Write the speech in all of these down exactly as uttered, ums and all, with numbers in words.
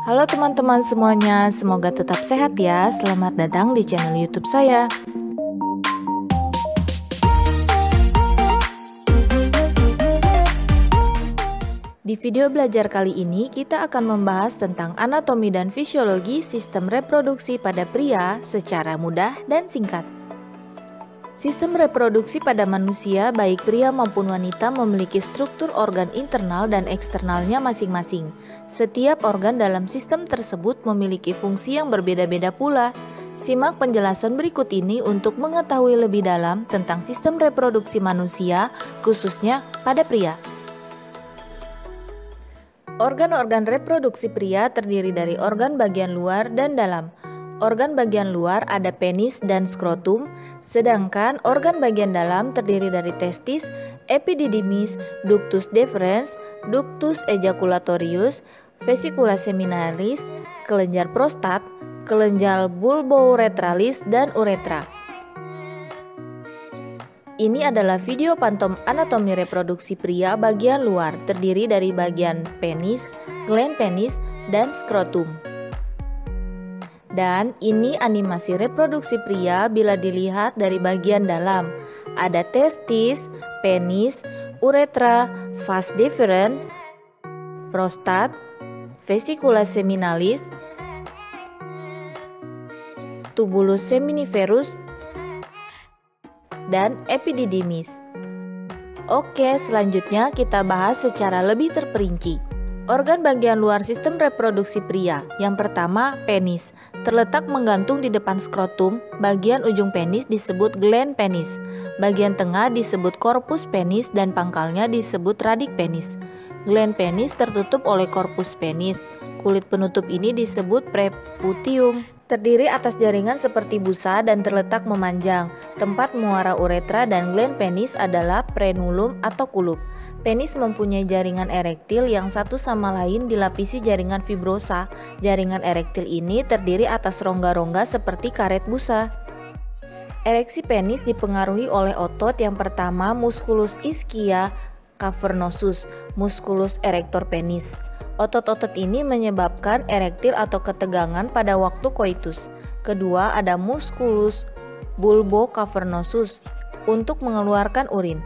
Halo teman-teman semuanya, semoga tetap sehat ya. Selamat datang di channel YouTube saya. Di video belajar kali ini kita akan membahas tentang anatomi dan fisiologi sistem reproduksi pada pria secara mudah dan singkat. Sistem reproduksi pada manusia, baik pria maupun wanita, memiliki struktur organ internal dan eksternalnya masing-masing. Setiap organ dalam sistem tersebut memiliki fungsi yang berbeda-beda pula. Simak penjelasan berikut ini untuk mengetahui lebih dalam tentang sistem reproduksi manusia, khususnya pada pria. Organ-organ reproduksi pria terdiri dari organ bagian luar dan dalam. Organ bagian luar ada penis dan skrotum, sedangkan organ bagian dalam terdiri dari testis, epididymis, ductus deferens, ductus ejaculatorius, vesicula seminalis, kelenjar prostat, kelenjar bulbouretralis, dan uretra. Ini adalah video pantom anatomi reproduksi pria bagian luar, terdiri dari bagian penis, gland penis, dan skrotum. Dan ini animasi reproduksi pria bila dilihat dari bagian dalam. Ada testis, penis, uretra, vas deferens, prostat, vesicula seminalis, tubulus seminiferus, dan epididymis. Oke, selanjutnya kita bahas secara lebih terperinci. Organ bagian luar sistem reproduksi pria. Yang pertama, penis. Terletak menggantung di depan skrotum. Bagian ujung penis disebut gland penis. Bagian tengah disebut korpus penis dan pangkalnya disebut radik penis. Gland penis tertutup oleh korpus penis. Kulit penutup ini disebut preputium. Terdiri atas jaringan seperti busa dan terletak memanjang. Tempat muara uretra dan gland penis adalah frenulum atau kulup. Penis mempunyai jaringan erektil yang satu sama lain dilapisi jaringan fibrosa. Jaringan erektil ini terdiri atas rongga-rongga seperti karet busa. Ereksi penis dipengaruhi oleh otot. Yang pertama, musculus ischia cavernosus, musculus erector penis. Otot-otot ini menyebabkan erektil atau ketegangan pada waktu koitus. Kedua, ada musculus bulbocavernosus untuk mengeluarkan urin.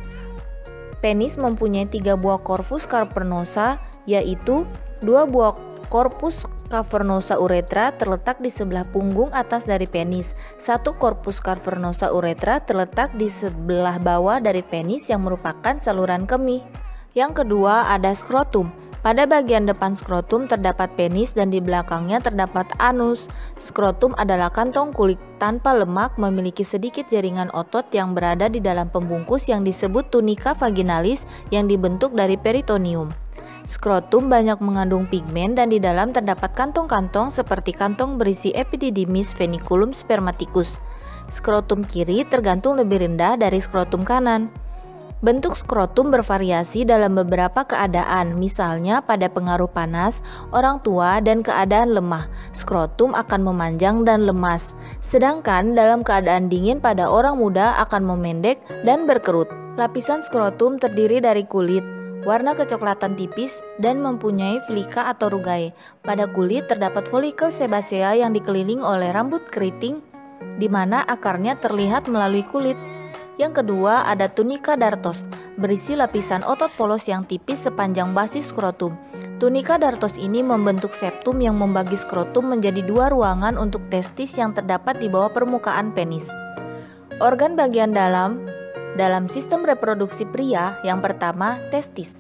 Penis mempunyai tiga buah korpus cavernosa, yaitu dua buah korpus cavernosa uretra terletak di sebelah punggung atas dari penis. Satu korpus cavernosa uretra terletak di sebelah bawah dari penis yang merupakan saluran kemih. Yang kedua ada skrotum. Pada bagian depan skrotum terdapat penis dan di belakangnya terdapat anus. Skrotum adalah kantong kulit tanpa lemak memiliki sedikit jaringan otot yang berada di dalam pembungkus yang disebut tunica vaginalis yang dibentuk dari peritoneum. Skrotum banyak mengandung pigmen dan di dalam terdapat kantong-kantong seperti kantong berisi epididymis veniculum spermaticus. Skrotum kiri tergantung lebih rendah dari skrotum kanan. Bentuk skrotum bervariasi dalam beberapa keadaan, misalnya pada pengaruh panas, orang tua, dan keadaan lemah. Skrotum akan memanjang dan lemas, sedangkan dalam keadaan dingin pada orang muda akan memendek dan berkerut. Lapisan skrotum terdiri dari kulit, warna kecoklatan tipis, dan mempunyai filika atau rugae. Pada kulit terdapat folikel sebasea yang dikelilingi oleh rambut keriting, di mana akarnya terlihat melalui kulit. Yang kedua ada tunica dartos, berisi lapisan otot polos yang tipis sepanjang basis skrotum. Tunica dartos ini membentuk septum yang membagi skrotum menjadi dua ruangan untuk testis yang terdapat di bawah permukaan penis. Organ bagian dalam dalam sistem reproduksi pria, yang pertama testis.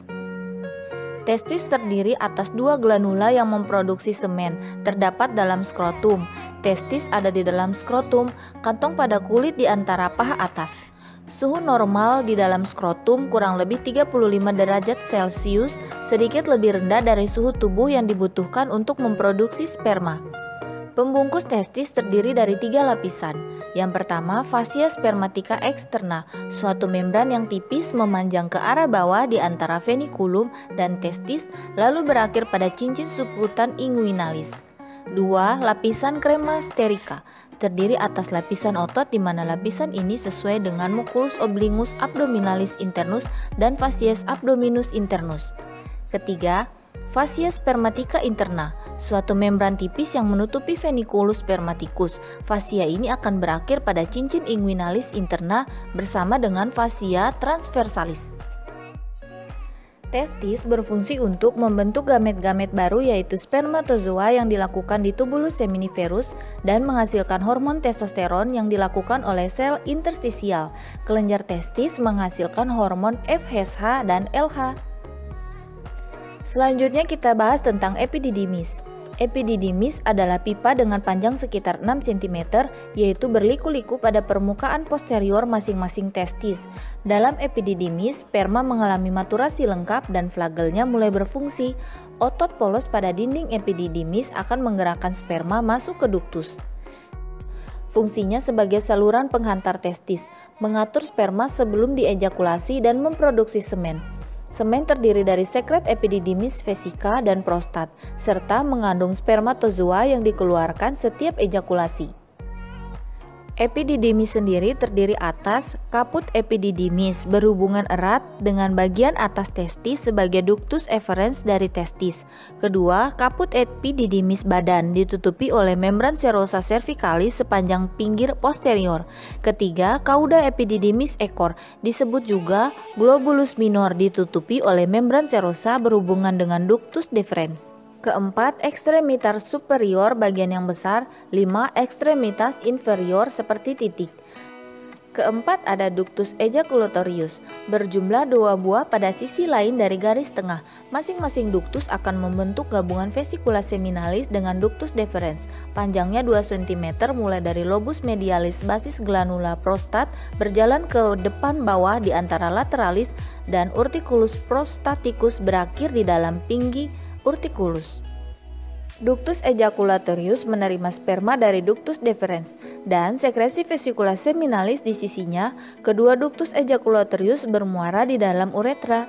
Testis terdiri atas dua glanula yang memproduksi semen, terdapat dalam skrotum. Testis ada di dalam skrotum, kantong pada kulit di antara paha atas. Suhu normal di dalam skrotum kurang lebih tiga puluh lima derajat Celcius, sedikit lebih rendah dari suhu tubuh yang dibutuhkan untuk memproduksi sperma. Pembungkus testis terdiri dari tiga lapisan. Yang pertama, fascia spermatica externa, suatu membran yang tipis memanjang ke arah bawah di antara veniculum dan testis, lalu berakhir pada cincin subkutan inguinalis. Dua, lapisan cremasterica. Terdiri atas lapisan otot di mana lapisan ini sesuai dengan musculus obliquus abdominalis internus dan facies abdominus internus. Ketiga, Fascia spermatica interna, suatu membran tipis yang menutupi veniculus spermaticus. Fascia ini akan berakhir pada cincin inguinalis interna bersama dengan fascia transversalis. Testis berfungsi untuk membentuk gamet-gamet baru yaitu spermatozoa yang dilakukan di tubulus seminiferus dan menghasilkan hormon testosteron yang dilakukan oleh sel interstisial. Kelenjar testis menghasilkan hormon F S H dan L H. Selanjutnya kita bahas tentang epididymis. Epididymis adalah pipa dengan panjang sekitar enam sentimeter yaitu berliku-liku pada permukaan posterior masing-masing testis. Dalam epididymis, sperma mengalami maturasi lengkap dan flagelnya mulai berfungsi. Otot polos pada dinding epididymis akan menggerakkan sperma masuk ke ductus. Fungsinya sebagai saluran penghantar testis, mengatur sperma sebelum diejakulasi dan memproduksi semen. Semen terdiri dari sekret epididymis, vesika, dan prostat, serta mengandung spermatozoa yang dikeluarkan setiap ejakulasi. Epididymis sendiri terdiri atas kaput epididymis berhubungan erat dengan bagian atas testis sebagai ductus efferens dari testis. Kedua, kaput epididymis badan ditutupi oleh membran serosa cervicalis sepanjang pinggir posterior. Ketiga, cauda epididymis ekor disebut juga globulus minor ditutupi oleh membran serosa berhubungan dengan ductus deferens. Keempat, ekstremitas superior bagian yang besar. Lima, ekstremitas inferior seperti titik. Keempat, ada ductus ejaculatorius, berjumlah dua buah pada sisi lain dari garis tengah. Masing-masing ductus akan membentuk gabungan vesicula seminalis dengan ductus deferens. Panjangnya dua sentimeter mulai dari lobus medialis basis glanula prostat berjalan ke depan bawah di antara lateralis dan urticulus prostaticus berakhir di dalam pinggir urticulus. Ductus ejaculatorius menerima sperma dari ductus deferens dan sekresi vesicula seminalis di sisinya. Kedua ductus ejaculatorius bermuara di dalam uretra.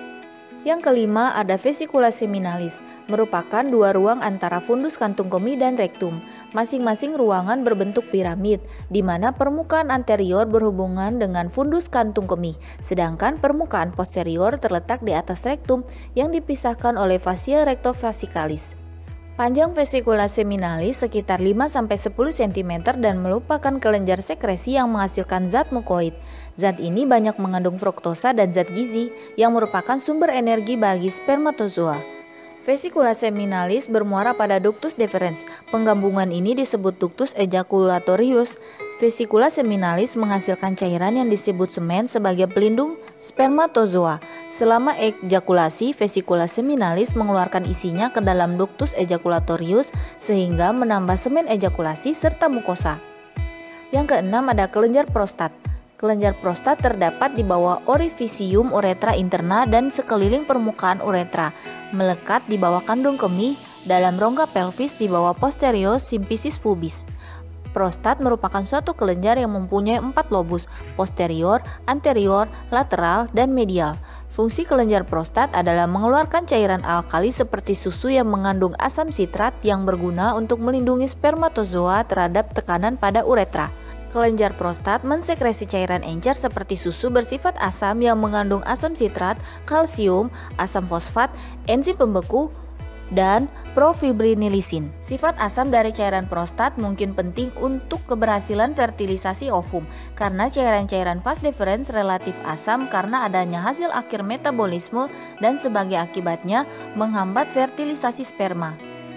Yang kelima, ada vesicula seminalis, merupakan dua ruang antara fundus kantung kemih dan rektum. Masing-masing ruangan berbentuk piramid, di mana permukaan anterior berhubungan dengan fundus kantung kemih, sedangkan permukaan posterior terletak di atas rektum yang dipisahkan oleh fascia rectovesicalis. Panjang vesicula seminalis sekitar lima sampai sepuluh sentimeter dan merupakan kelenjar sekresi yang menghasilkan zat mukoid. Zat ini banyak mengandung fruktosa dan zat gizi yang merupakan sumber energi bagi spermatozoa. Vesicula seminalis bermuara pada ductus deferens. Penggabungan ini disebut ductus ejaculatorius. Vesicula seminalis menghasilkan cairan yang disebut semen sebagai pelindung spermatozoa. Selama ejakulasi, vesicula seminalis mengeluarkan isinya ke dalam ductus ejaculatorius sehingga menambah semen ejakulasi serta mukosa. Yang keenam, ada kelenjar prostat. Kelenjar prostat terdapat di bawah orifisium uretra interna dan sekeliling permukaan uretra, melekat di bawah kandung kemih, dalam rongga pelvis di bawah posterior symphysis pubis. Prostat merupakan suatu kelenjar yang mempunyai empat lobus, posterior, anterior, lateral, dan medial. Fungsi kelenjar prostat adalah mengeluarkan cairan alkali seperti susu yang mengandung asam sitrat yang berguna untuk melindungi spermatozoa terhadap tekanan pada uretra. Kelenjar prostat mensekresi cairan encer seperti susu bersifat asam yang mengandung asam sitrat, kalsium, asam fosfat, enzim pembeku, dan profibrinilisin. Sifat asam dari cairan prostat mungkin penting untuk keberhasilan fertilisasi ovum karena cairan-cairan vas deferens relatif asam karena adanya hasil akhir metabolisme dan sebagai akibatnya menghambat fertilisasi sperma.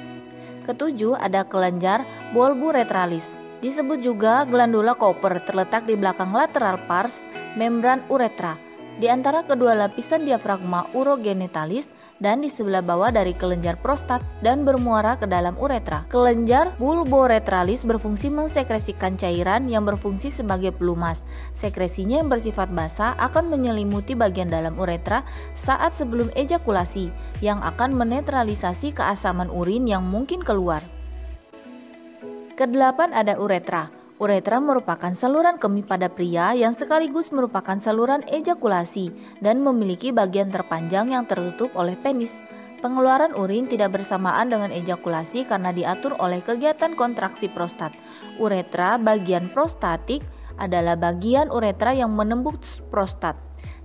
Ketujuh, ada kelenjar bulboretralis. Disebut juga glandula Cooper, terletak di belakang lateral pars membran uretra, di antara kedua lapisan diafragma urogenitalis dan di sebelah bawah dari kelenjar prostat dan bermuara ke dalam uretra. Kelenjar bulboretralis berfungsi mensekresikan cairan yang berfungsi sebagai pelumas. Sekresinya yang bersifat basah akan menyelimuti bagian dalam uretra saat sebelum ejakulasi yang akan menetralisasi keasaman urin yang mungkin keluar. Kedelapan, ada uretra. Uretra merupakan saluran kemih pada pria yang sekaligus merupakan saluran ejakulasi dan memiliki bagian terpanjang yang tertutup oleh penis. Pengeluaran urin tidak bersamaan dengan ejakulasi karena diatur oleh kegiatan kontraksi prostat. Uretra bagian prostatik adalah bagian uretra yang menembus prostat.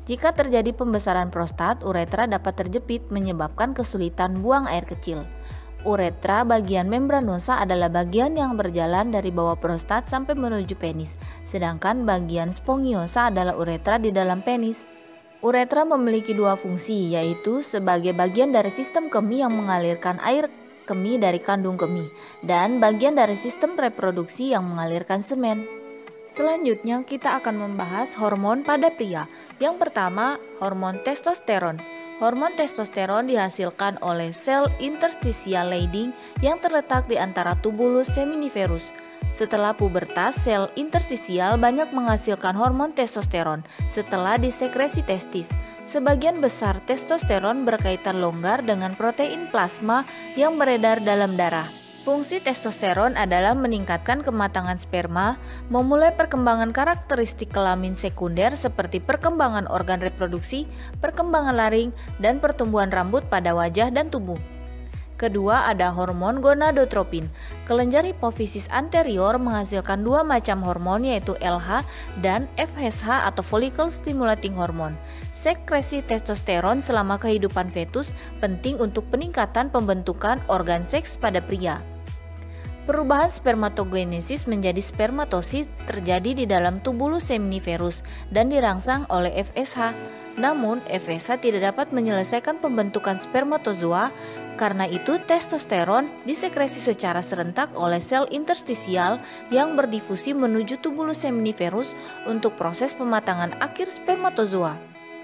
Jika terjadi pembesaran prostat, uretra dapat terjepit menyebabkan kesulitan buang air kecil. Uretra bagian membranosa adalah bagian yang berjalan dari bawah prostat sampai menuju penis, sedangkan bagian spongiosa adalah uretra di dalam penis. Uretra memiliki dua fungsi, yaitu sebagai bagian dari sistem kemih yang mengalirkan air kemih dari kandung kemih, dan bagian dari sistem reproduksi yang mengalirkan semen. Selanjutnya kita akan membahas hormon pada pria. Yang pertama, hormon testosteron. Hormon testosteron dihasilkan oleh sel interstitial lining yang terletak di antara tubulus seminiferus. Setelah pubertas, sel interstisial banyak menghasilkan hormon testosteron setelah disekresi testis. Sebagian besar testosteron berkaitan longgar dengan protein plasma yang beredar dalam darah. Fungsi testosteron adalah meningkatkan kematangan sperma, memulai perkembangan karakteristik kelamin sekunder seperti perkembangan organ reproduksi, perkembangan laring, dan pertumbuhan rambut pada wajah dan tubuh. Kedua, ada hormon gonadotropin. Kelenjar hipofisis anterior menghasilkan dua macam hormon, yaitu L H dan F S H atau follicle stimulating hormone. Sekresi testosteron selama kehidupan fetus penting untuk peningkatan pembentukan organ seks pada pria. Perubahan spermatogenesis menjadi spermatosit terjadi di dalam tubulus seminiferus dan dirangsang oleh F S H. Namun, F S H tidak dapat menyelesaikan pembentukan spermatozoa, karena itu testosteron disekresi secara serentak oleh sel interstisial yang berdifusi menuju tubulus seminiferus untuk proses pematangan akhir spermatozoa.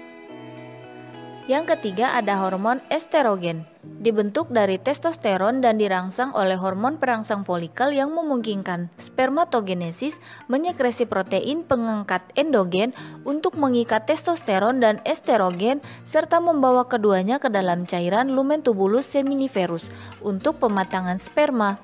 Yang ketiga ada hormon estrogen, dibentuk dari testosteron dan dirangsang oleh hormon perangsang folikel yang memungkinkan spermatogenesis menyekresi protein pengangkat endogen untuk mengikat testosteron dan estrogen serta membawa keduanya ke dalam cairan lumen tubulus seminiferus untuk pematangan sperma.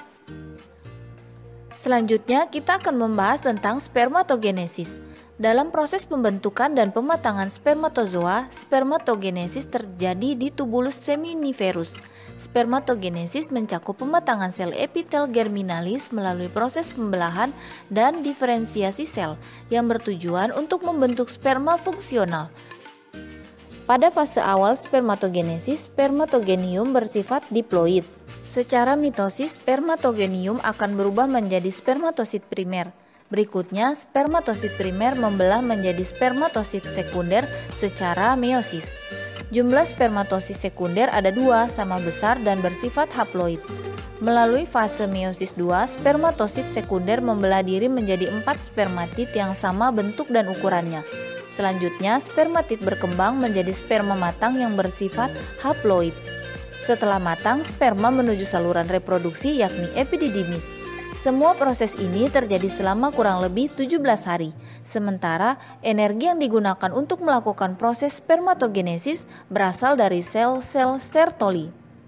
Selanjutnya kita akan membahas tentang spermatogenesis. Dalam proses pembentukan dan pematangan spermatozoa, spermatogenesis terjadi di tubulus seminiferus. Spermatogenesis mencakup pematangan sel epitel germinalis melalui proses pembelahan dan diferensiasi sel yang bertujuan untuk membentuk sperma fungsional. Pada fase awal spermatogenesis, spermatogenium bersifat diploid. Secara mitosis, spermatogenium akan berubah menjadi spermatosit primer. Berikutnya, spermatosit primer membelah menjadi spermatosit sekunder secara meiosis. Jumlah spermatosit sekunder ada dua, sama besar dan bersifat haploid. Melalui fase meiosis dua, spermatosit sekunder membelah diri menjadi empat spermatid yang sama bentuk dan ukurannya. Selanjutnya, spermatid berkembang menjadi sperma matang yang bersifat haploid. Setelah matang, sperma menuju saluran reproduksi yakni epididymis. Semua proses ini terjadi selama kurang lebih tujuh belas hari. Sementara energi yang digunakan untuk melakukan proses spermatogenesis berasal dari sel-sel Sertoli.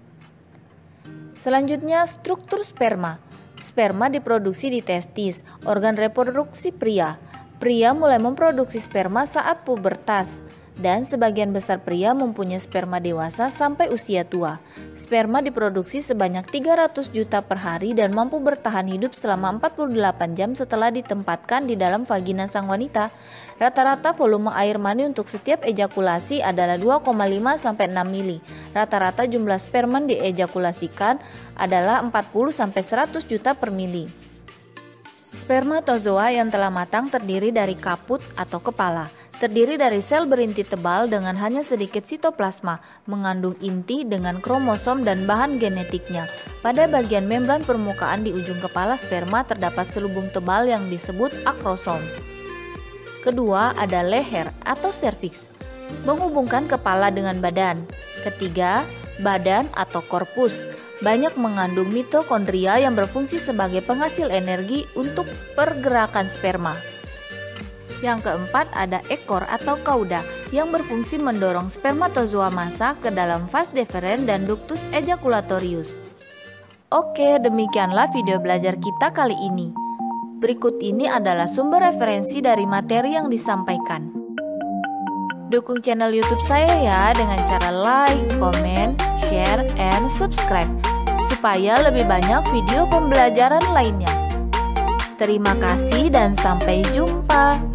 Selanjutnya, struktur sperma. Sperma diproduksi di testis, organ reproduksi pria. Pria mulai memproduksi sperma saat pubertas. Dan sebagian besar pria mempunyai sperma dewasa sampai usia tua. Sperma diproduksi sebanyak tiga ratus juta per hari dan mampu bertahan hidup selama empat puluh delapan jam setelah ditempatkan di dalam vagina sang wanita. Rata-rata volume air mani untuk setiap ejakulasi adalah dua koma lima sampai enam mili. Rata-rata jumlah sperma diejakulasikan adalah empat puluh sampai seratus juta per mili. Spermatozoa yang telah matang terdiri dari kaput atau kepala. Terdiri dari sel berinti tebal dengan hanya sedikit sitoplasma, mengandung inti dengan kromosom dan bahan genetiknya. Pada bagian membran permukaan di ujung kepala sperma terdapat selubung tebal yang disebut akrosom. Kedua ada leher atau serviks, menghubungkan kepala dengan badan. Ketiga, badan atau korpus, banyak mengandung mitokondria yang berfungsi sebagai penghasil energi untuk pergerakan sperma. Yang keempat ada ekor atau cauda yang berfungsi mendorong spermatozoa massa ke dalam vas deferens dan ductus ejaculatorius. Oke, demikianlah video belajar kita kali ini. Berikut ini adalah sumber referensi dari materi yang disampaikan. Dukung channel YouTube saya ya dengan cara like, comment, share, and subscribe supaya lebih banyak video pembelajaran lainnya. Terima kasih dan sampai jumpa.